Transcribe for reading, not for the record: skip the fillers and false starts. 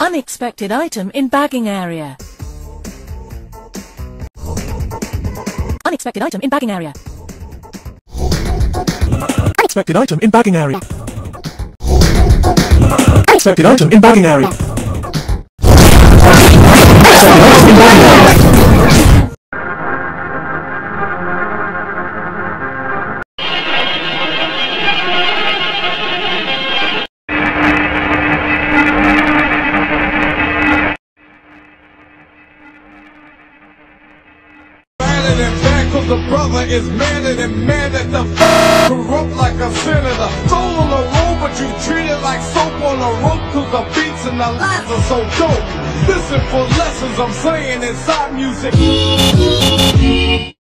Unexpected item in bagging area. Unexpected item in bagging area. Unexpected item in bagging area. Unexpected item in bagging area. Cause the brother is madder than mad at the corrupt like a senator. Soul on the road, but you treat it like soap on a rope. Cause the beats and the lines are so dope. Listen for lessons I'm saying inside music.